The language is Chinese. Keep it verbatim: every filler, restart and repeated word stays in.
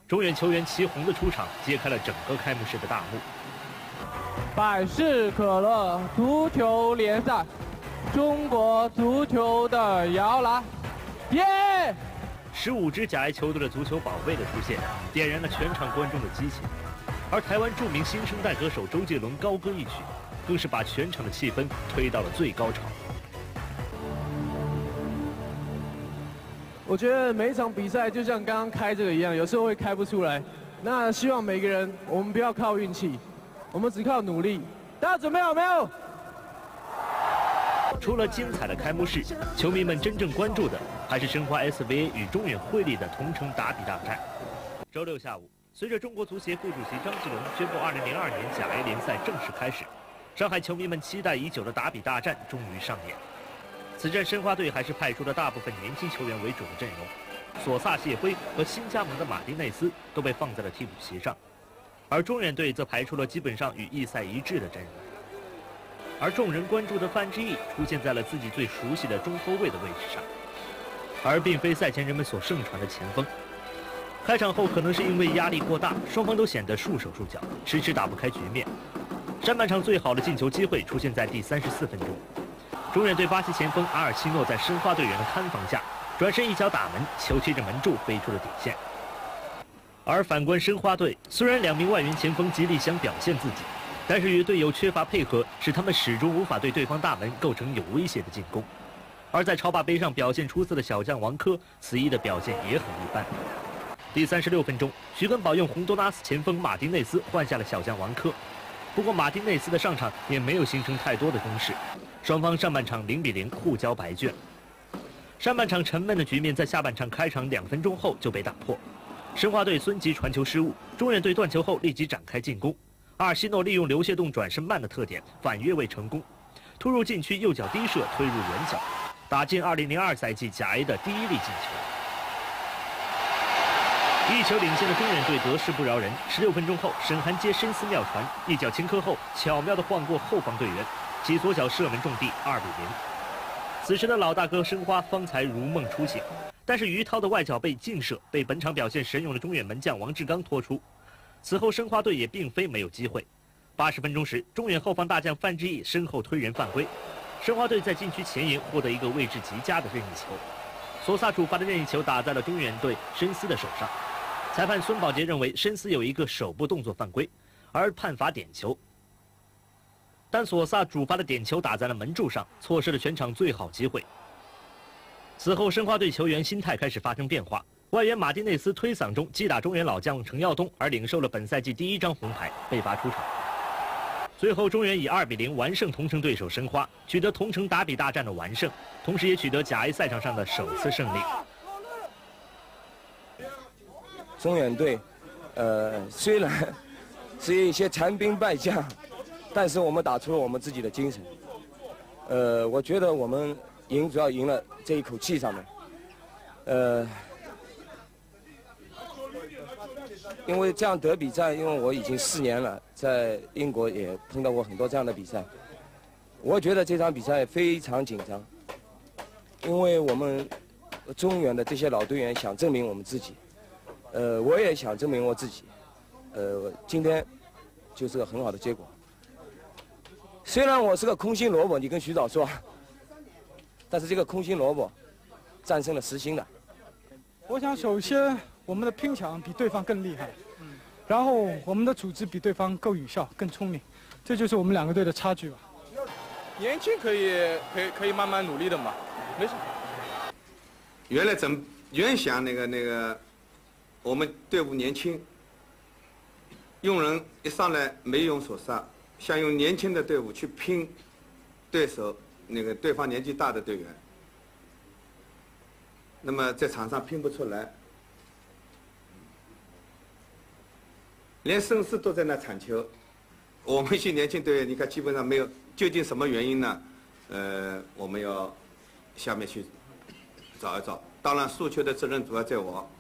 中远球员齐红的出场揭开了整个开幕式的大幕。 百事可乐足球联赛，中国足球的摇篮，耶！ 十五支甲 A 球队的足球宝贝的出现，点燃了全场观众的激情。而台湾著名新生代歌手周杰伦高歌一曲，更是把全场的气氛推到了最高潮。 我觉得每一场比赛就像刚刚开这个一样，有时候会开不出来。那希望每个人，我们不要靠运气，我们只靠努力。大家准备好没有？ 除了精彩的开幕式，球迷们真正关注的还是申花 S V A 与中远汇力的同城打比大战。周六下午，随着中国足协副主席张继龙宣布二零零二年甲 A 联赛正式开始，上海球迷们期待已久的打比大战终于上演。此战申花队还是派出了大部分年轻球员为主的阵容，索萨、谢辉和新加盟的马丁内斯都被放在了替补席上，而中远队则排出了基本上与意赛一致的阵容。而众人关注的范志毅出现在了自己最熟悉的中后卫的位置上，而并非赛前人们所盛传的前锋。开场后可能是因为压力过大，双方都显得束手束脚，迟迟打不开局面。上半场最好的进球机会出现在第三十四分钟，中远队巴西前锋阿尔西诺在申花队员的看防下，转身一脚打门，球贴着门柱飞出了底线。而反观申花队，虽然两名外援前锋极力想表现自己，但是与队友缺乏配合，使他们始终无法对对方大门构成有威胁的进攻。而在超霸杯上表现出色的小将王珂，此役的表现也很一般。第三十六分钟，徐根宝用洪都拉斯前锋马丁内斯换下了小将王珂。不过马丁内斯的上场也没有形成太多的攻势，双方上半场零比零互交白卷。上半场沉闷的局面在下半场开场两分钟后就被打破。申花队孙吉传球失误，中远队断球后立即展开进攻。阿尔西诺利用刘谢栋转身慢的特点反越位成功，突入禁区右脚低射推入远角，打进二零零二赛季甲 A 的第一粒进球。一球领先的中远队得势不饶人，十六分钟后，沈寒接申思妙传，一脚轻磕后巧妙地晃过后防队员，其左脚射门中地，二比零。此时的老大哥申花方才如梦初醒，但是于涛的外脚背劲射被本场表现神勇的中远门将王志刚拖出。此后申花队也并非没有机会。八十分钟时，中远后防大将范志毅身后推人犯规，申花队在禁区前沿获得一个位置极佳的任意球，索萨主罚的任意球打在了中远队申思的手上。裁判孙宝杰认为申思有一个手部动作犯规，而判罚点球。但索萨主罚的点球打在了门柱上，错失了全场最好机会。此后，申花队球员心态开始发生变化。外援马丁内斯推搡中击打中原老将程耀东，而领受了本赛季第一张红牌，被罚出场。最后，中原以二比零完胜同城对手申花，取得同城打比大战的完胜，同时也取得甲 A 赛场上的首次胜利。 中远队，呃，虽然是一些残兵败将，但是我们打出了我们自己的精神。呃，我觉得我们赢主要赢了这一口气上面。呃，因为这样得比赛，因为我已经四年了，在英国也碰到过很多这样的比赛。我觉得这场比赛非常紧张，因为我们中远的这些老队员想证明我们自己。呃，我也想证明我自己，呃，今天就是个很好的结果。虽然我是个空心萝卜，你跟徐导说，但是这个空心萝卜战胜了实心的。 我想首先我们的拼抢比对方更厉害，然后我们的组织比对方更有效、更聪明，这就是我们两个队的差距吧。 年轻可以可以可以慢慢努力的嘛，没事。 原来怎原想那个那个。我们队伍年轻，用人一上来没用索萨，想用年轻的队伍去拼对手那个对方年纪大的队员，那么在场上拼不出来，连申思都在那铲球，我们一些年轻队员，你看基本上没有，究竟什么原因呢？呃，我们要下面去找一找。当然，输球的责任主要在我。